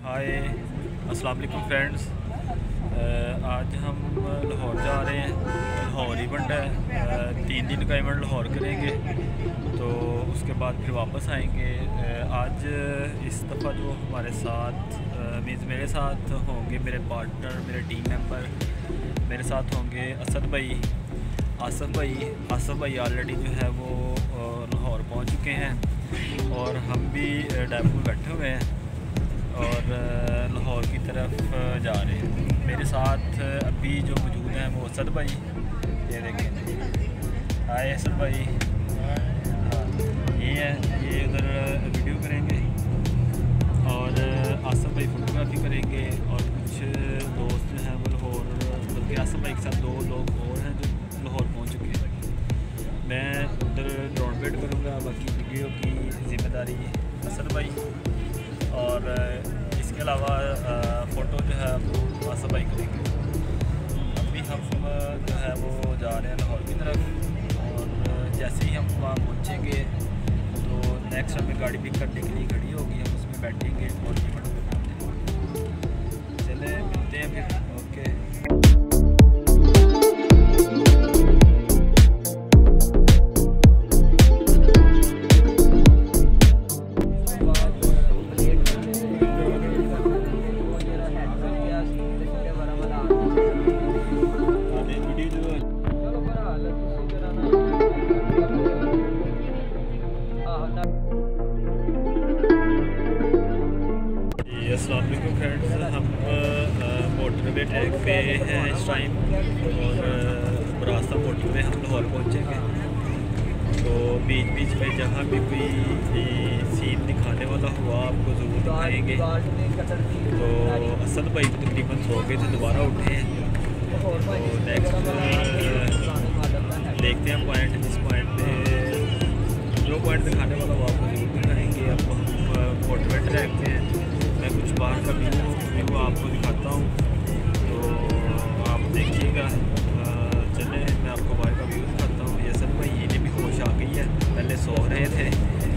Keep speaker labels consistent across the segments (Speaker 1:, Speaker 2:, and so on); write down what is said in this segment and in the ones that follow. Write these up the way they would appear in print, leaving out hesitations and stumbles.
Speaker 1: हाय अस्सलाम वालेकुम फ्रेंड्स। आज हम लाहौर जा रहे हैं। लाहौर इवेंट है, 3 दिन का इवेंट लाहौर करेंगे, तो उसके बाद फिर वापस आएंगे। आज इस दफ़ा जो हमारे साथ मीन्स मेरे साथ होंगे मेरे पार्टनर, मेरे टीम मेंबर। मेरे साथ होंगे असद भाई, आसफ़ भाई ऑलरेडी जो है वो लाहौर पहुंच चुके हैं और हम भी डेपो में बैठे हुए हैं और लाहौर की तरफ जा रहे हैं। मेरे साथ अभी जो मौजूद हैं वो असद भाई, ये देखें। हाय असद भाई। ये है, ये उधर वीडियो करेंगे और आसफ़ भाई फ़ोटोग्राफी करेंगे और कुछ दोस्त जो हैं वो लाहौर, बल्कि आसफ़ भाई के साथ 2 लोग और हैं जो लाहौर पहुंच चुके हैं। मैं उधर ग्राउंड वेट करूँगा, बाकी वीडियो की ज़िम्मेदारी असद भाई और इसके अलावा फ़ोटो जो है वो आसफ़ भाई करेंगे। अभी हम जो है वो जा रहे हैं लाहौर की तरफ और जैसे ही हम वहाँ पहुँचेंगे तो नेक्स्ट हमें गाड़ी पिक करने के लिए खड़ी होगी, हम उसमें बैठेंगे और इवेंट पे पहुँचेंगे। चले मिलते हैं फिर। ओके। अस्सलाम वालेकुम फ्रेंड्स, हम मोटरवे ट्रैक पे हैं इस टाइम और बरात मोटरवे हम लाहौर पहुँचेंगे। तो बीच बीच में जहाँ भी कोई सीन दिखाने वाला हुआ आपको ज़रूर दिखाएंगे। तो असद भाई तकरीबन सो गए थे, दोबारा उठे हैं। तो नेक्स्ट देखते हैं पॉइंट, जिस पॉइंट पे जो पॉइंट दिखाने वाला वो आपको ज़रूर दिखाएंगे। अब हम मोटरवे ट्रैक पे हैं। मैं कुछ बाहर का व्यू आपको दिखाता हूँ, तो आप देखिएगा। चले मैं आपको बाहर का व्यू दिखाता हूँ। ये सब भाई इन्हें भी होश आ गई है, पहले सो रहे थे।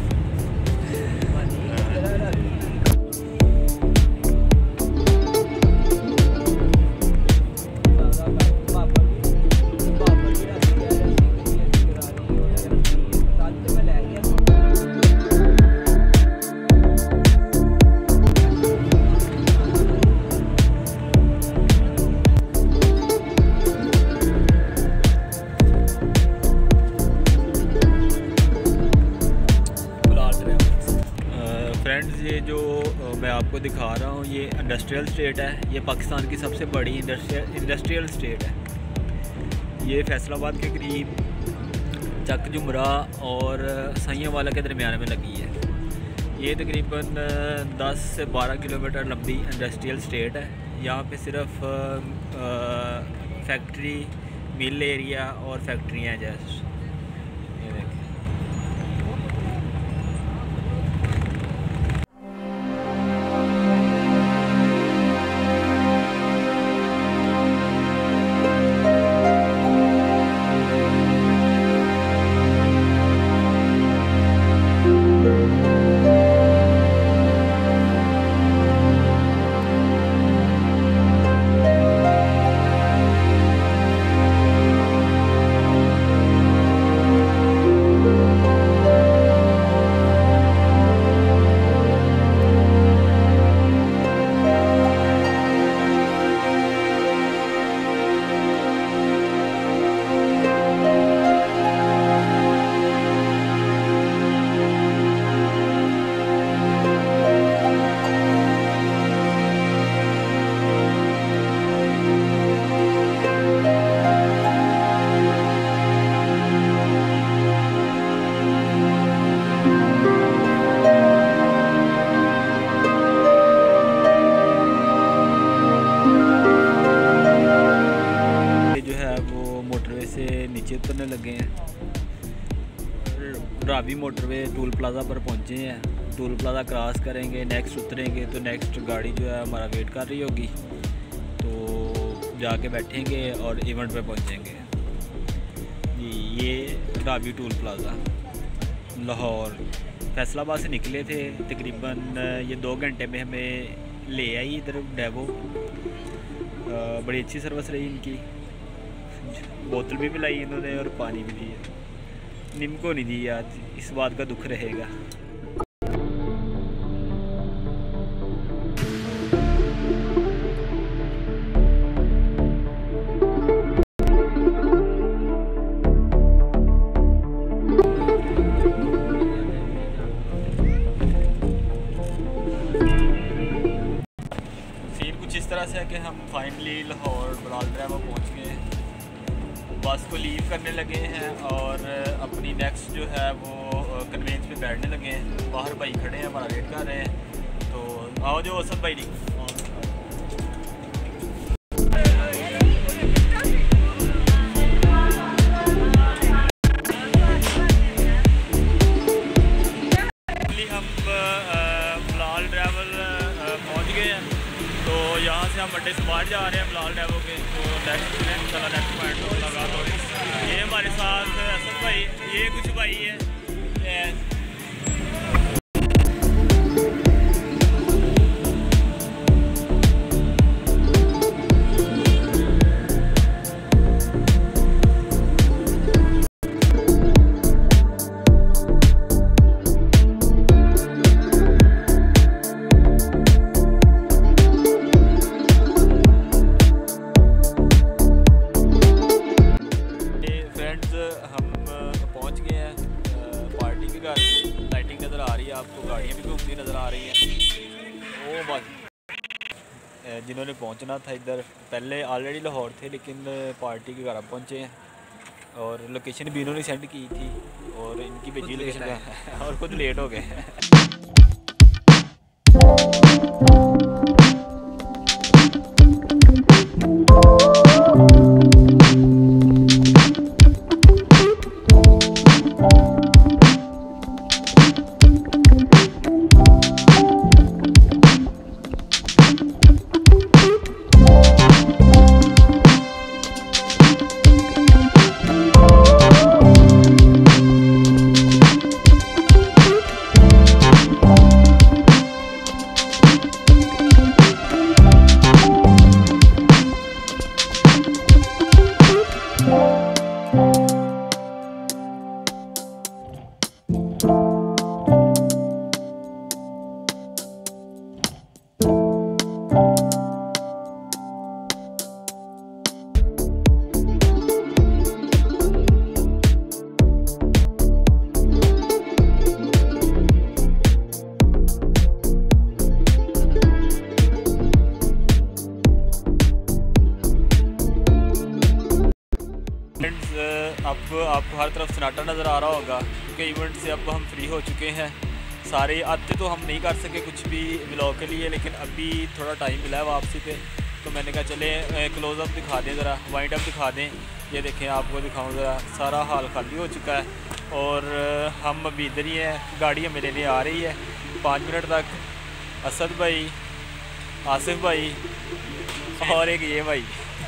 Speaker 1: फ्रेंड्स, ये जो मैं आपको दिखा रहा हूँ ये इंडस्ट्रियल स्टेट है। ये पाकिस्तान की सबसे बड़ी इंडस्ट्रियल स्टेट है। ये फैसलाबाद के करीब चक जुमरा और सैयावाला के दरमियान में लगी है। ये तकरीबन 10 से 12 किलोमीटर लंबी इंडस्ट्रियल स्टेट है। यहाँ पे सिर्फ फैक्ट्री, मिल एरिया और फैक्ट्रियाँ हैं। जैसे ये देखें। मोटरवे से नीचे उतरने लगे हैं। रावी मोटरवे टूल प्लाज़ा पर पहुंचे हैं। टूल प्लाज़ा क्रॉस करेंगे, नेक्स्ट उतरेंगे तो नेक्स्ट गाड़ी जो है हमारा वेट कर रही होगी, तो जाके बैठेंगे और इवेंट पे पहुंचेंगे। ये रावी टूल प्लाज़ा लाहौर फैसलाबाद से निकले थे। तकरीबन ये 2 घंटे में हमें
Speaker 2: ले आई इधर डेवो। बड़ी अच्छी सर्विस रही इनकी, बोतल भी पिलाई इन्होंने और पानी भी दिया। निम को नहीं दी आज, इस बात का दुख रहेगा।
Speaker 1: इस तरह से है कि हम फाइनली लाहौर बरात ड्राइवर पहुंच गए, बस को लीव करने लगे हैं और अपनी नेक्स्ट जो है वो कन्वेंस पे बैठने लगे हैं। बाहर भाई खड़े हैं, हमारा वेट कर रहे हैं। तो आओ जो असद भाई हम बिलाल ड्राइवर पहुँच गए हैं। तो यहाँ से हम अड्डे से बाहर जा रहे हैं बिलाल डेवो के। तो नेक्स्ट पॉइंट लगा। तो ये हमारे साथ असद भाई, ये कुछ भाई है। लाइटिंग नज़र आ रही है आपको, गाड़ियाँ भी घूमती नज़र आ रही हैं। वो बस जिन्होंने पहुंचना था इधर पहले ऑलरेडी लाहौर थे, लेकिन पार्टी के घर पहुंचे हैं और लोकेशन भी इन्होंने सेंड की थी और इनकी भेजी लोकेशन और खुद लेट हो गए हैं। अब आपको हर तरफ सन्नाटा नज़र आ रहा होगा क्योंकि इवेंट से अब हम फ्री हो चुके हैं सारे। आते तो हम नहीं कर सके कुछ भी व्लॉग के लिए, लेकिन अभी थोड़ा टाइम मिला है वापसी पे, तो मैंने कहा चले क्लोज़अप दिखा दें, ज़रा वाइंड अप दिखा दें। ये देखें, आपको दिखाऊँ ज़रा, सारा हाल खाली हो चुका है और हम अभी इधर ही हैं। गाड़ी हमें लेने आ रही है 5 मिनट तक। असद भाई, आसिफ भाई और एक ये भाई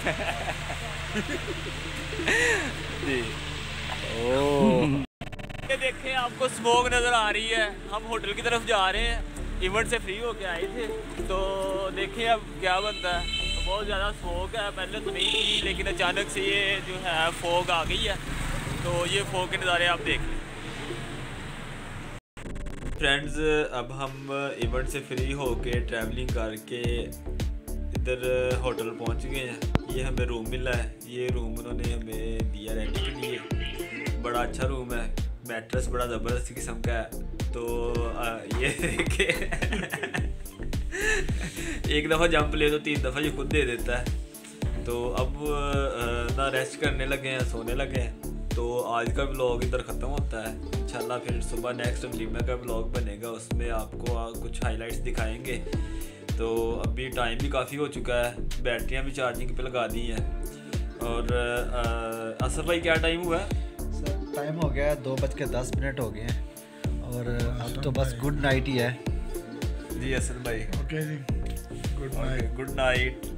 Speaker 1: जी। ये देखें, आपको स्मोक नज़र आ रही है। हम होटल की तरफ जा रहे हैं, इवेंट से फ्री होके आए थे, तो देखें अब क्या बनता है। तो बहुत ज़्यादा स्मोक है, पहले तो नहीं थी, लेकिन अचानक से ये जो है फॉग आ गई है। तो ये फॉग के नज़ारे आप देख लें। फ्रेंड्स, अब हम इवेंट से फ्री होके ट्रैवलिंग करके इधर होटल पहुंच गए हैं। ये हमें रूम मिला है, ये रूम उन्होंने हमें दिया रहने के लिए। बड़ा अच्छा रूम है, मैट्रेस बड़ा ज़बरदस्त किस्म का है। तो ये देखे एक दफ़ा जंप ले तो 3 दफ़ा ये खुद दे देता है। तो अब ना रेस्ट करने लगे हैं, सोने लगे हैं। तो आज का व्लॉग इधर ख़त्म होता है। इंशाल्लाह फिर सुबह नेक्स्ट वलीमा का व्लॉग बनेगा, उसमें आपको कुछ हाइलाइट्स दिखाएंगे। तो अभी टाइम भी काफ़ी हो चुका है, बैटरियां भी चार्जिंग पे लगा दी हैं। और असर भाई क्या टाइम हुआ है?
Speaker 3: सर टाइम हो गया है 2:10 हो गए हैं और अब तो बस गुड नाइट ही है।
Speaker 1: जी असर भाई,
Speaker 3: ओके जी, गुड नाइट।
Speaker 1: Good night.